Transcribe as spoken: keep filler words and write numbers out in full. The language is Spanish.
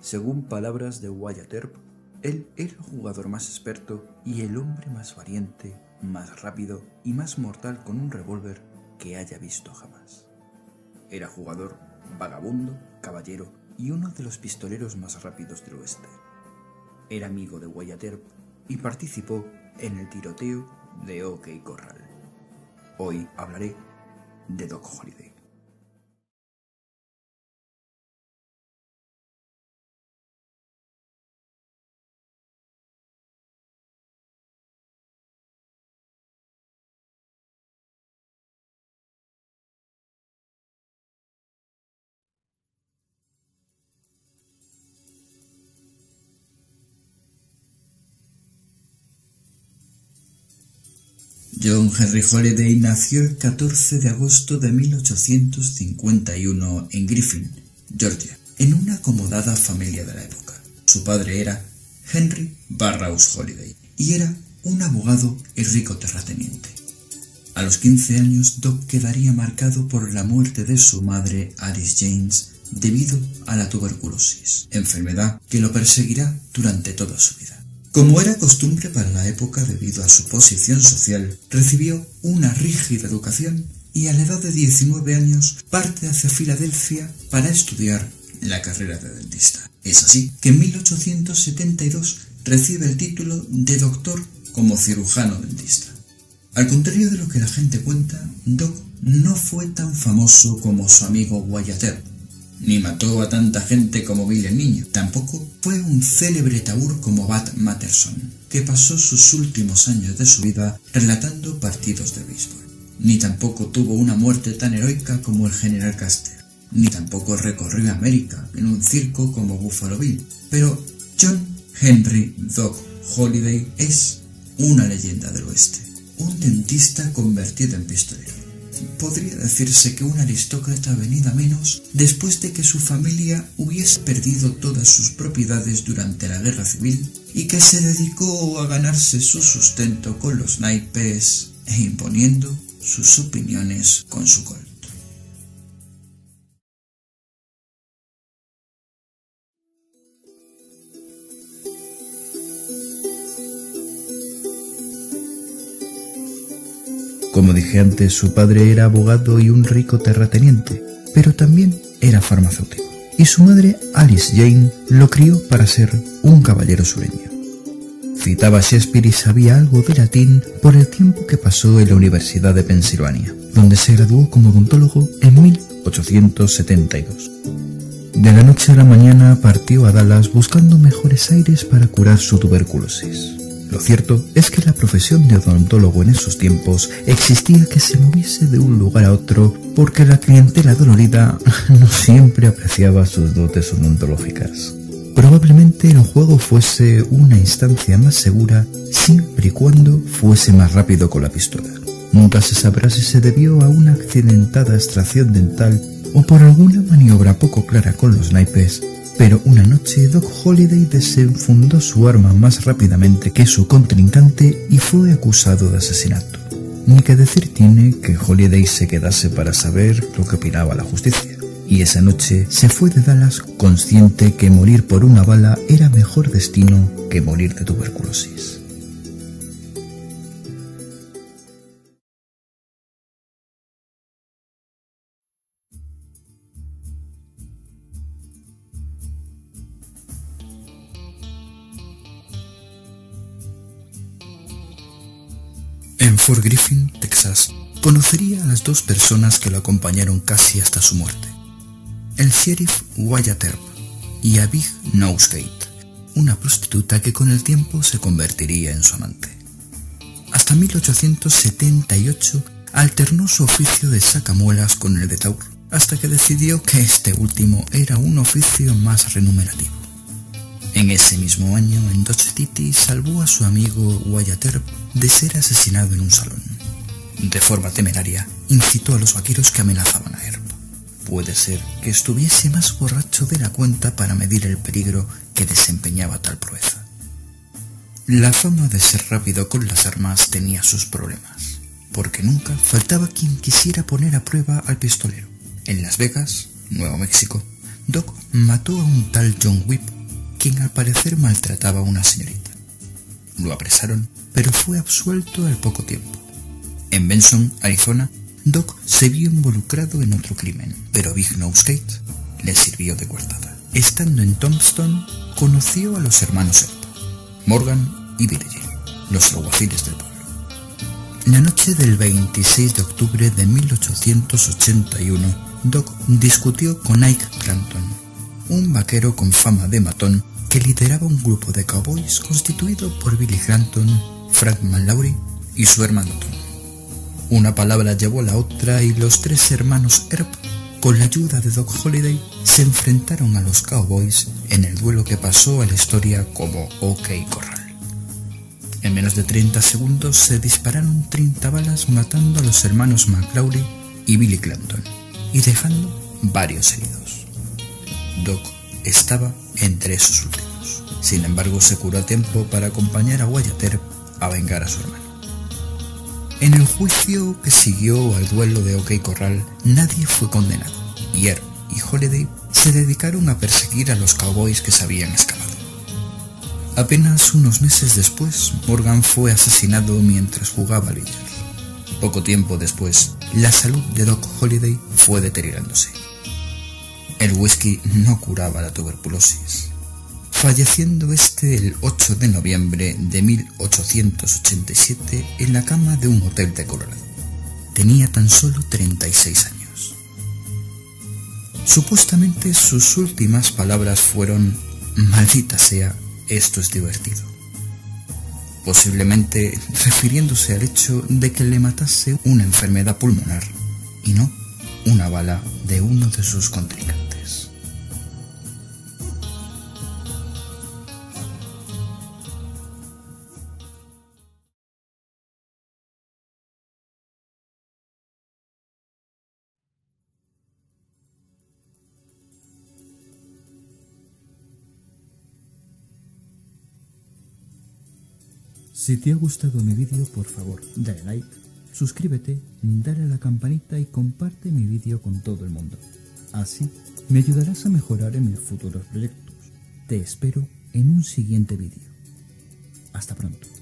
Según palabras de Wyatt Earp, él era el jugador más experto y el hombre más valiente, más rápido y más mortal con un revólver que haya visto jamás. Era jugador, vagabundo, caballero y uno de los pistoleros más rápidos del oeste. Era amigo de Wyatt Earp y participó en el tiroteo de OK Corral. Hoy hablaré de Doc Holliday. John Henry Holliday nació el catorce de agosto de mil ochocientos cincuenta y uno en Griffin, Georgia, en una acomodada familia de la época. Su padre era Henry Burroughs Holliday y era un abogado y rico terrateniente. A los quince años, Doc quedaría marcado por la muerte de su madre Alice James debido a la tuberculosis, enfermedad que lo perseguirá durante toda su vida. Como era costumbre para la época debido a su posición social, recibió una rígida educación y a la edad de diecinueve años parte hacia Filadelfia para estudiar la carrera de dentista. Es así que en mil ochocientos setenta y dos recibe el título de doctor como cirujano dentista. Al contrario de lo que la gente cuenta, Doc no fue tan famoso como su amigo Wyatt Earp, ni mató a tanta gente como Bill el Niño. Tampoco fue un célebre taur como Bat Matterson, que pasó sus últimos años de su vida relatando partidos de béisbol. Ni tampoco tuvo una muerte tan heroica como el general Custer. Ni tampoco recorrió América en un circo como Buffalo Bill. Pero John Henry Doc Holliday es una leyenda del oeste, un dentista convertido en pistolero. Podría decirse que un aristócrata venido a menos después de que su familia hubiese perdido todas sus propiedades durante la guerra civil y que se dedicó a ganarse su sustento con los naipes e imponiendo sus opiniones con su Colt. Como dije antes, su padre era abogado y un rico terrateniente, pero también era farmacéutico, y su madre, Alice Jane, lo crió para ser un caballero sureño. Citaba a Shakespeare y sabía algo de latín por el tiempo que pasó en la Universidad de Pensilvania, donde se graduó como odontólogo en mil ochocientos setenta y dos. De la noche a la mañana partió a Dallas buscando mejores aires para curar su tuberculosis. Lo cierto es que la profesión de odontólogo en esos tiempos existía que se moviese de un lugar a otro porque la clientela dolorida no siempre apreciaba sus dotes odontológicas. Probablemente el juego fuese una instancia más segura siempre y cuando fuese más rápido con la pistola. Nunca se sabrá si se debió a una accidentada extracción dental o por alguna maniobra poco clara con los naipes, pero una noche Doc Holliday desenfundó su arma más rápidamente que su contrincante y fue acusado de asesinato. Ni que decir tiene que Holliday se quedase para saber lo que opinaba la justicia, y esa noche se fue de Dallas consciente que morir por una bala era mejor destino que morir de tuberculosis. En Fort Griffin, Texas, conocería a las dos personas que lo acompañaron casi hasta su muerte: el sheriff Wyatt Earp y a Big Nosegate, una prostituta que con el tiempo se convertiría en su amante. Hasta mil ochocientos setenta y ocho alternó su oficio de sacamuelas con el de taur, hasta que decidió que este último era un oficio más remunerativo. En ese mismo año, en Dodge City, salvó a su amigo Wyatt Earp de ser asesinado en un salón. De forma temeraria, incitó a los vaqueros que amenazaban a Earp. Puede ser que estuviese más borracho de la cuenta para medir el peligro que desempeñaba tal proeza. La fama de ser rápido con las armas tenía sus problemas, porque nunca faltaba quien quisiera poner a prueba al pistolero. En Las Vegas, Nuevo México, Doc mató a un tal John Whip quien al parecer maltrataba a una señorita. Lo apresaron, pero fue absuelto al poco tiempo. En Benson, Arizona, Doc se vio involucrado en otro crimen, pero Big Nose Kate le sirvió de coartada. Estando en Tombstone, conoció a los hermanos Earp, Morgan y Billie Jean, los alguaciles del pueblo. La noche del veintiséis de octubre de mil ochocientos ochenta y uno, Doc discutió con Ike Clanton, un vaquero con fama de matón que lideraba un grupo de cowboys constituido por Billy Clanton, Frank Mallory y su hermano Tom. Una palabra llevó a la otra y los tres hermanos Earp, con la ayuda de Doc Holliday, se enfrentaron a los cowboys en el duelo que pasó a la historia como OK Corral. En menos de treinta segundos se dispararon treinta balas matando a los hermanos McLaury y Billy Clanton y dejando varios heridos. Doc estaba entre esos últimos. Sin embargo, se curó a tiempo para acompañar a Wyatt Earp a vengar a su hermano. En el juicio que siguió al duelo de OK Corral, nadie fue condenado y Earp y Holliday se dedicaron a perseguir a los cowboys que se habían escapado. Apenas unos meses después, Morgan fue asesinado mientras jugaba al billar. Poco tiempo después, la salud de Doc Holliday fue deteriorándose. El whisky no curaba la tuberculosis, falleciendo este el ocho de noviembre de mil ochocientos ochenta y siete en la cama de un hotel de Colorado. Tenía tan solo treinta y seis años. Supuestamente sus últimas palabras fueron: "Maldita sea, esto es divertido", posiblemente refiriéndose al hecho de que le matase una enfermedad pulmonar y no una bala de uno de sus contrincantes. Si te ha gustado mi vídeo, por favor, dale like, suscríbete, dale a la campanita y comparte mi vídeo con todo el mundo. Así me ayudarás a mejorar en mis futuros proyectos. Te espero en un siguiente vídeo. Hasta pronto.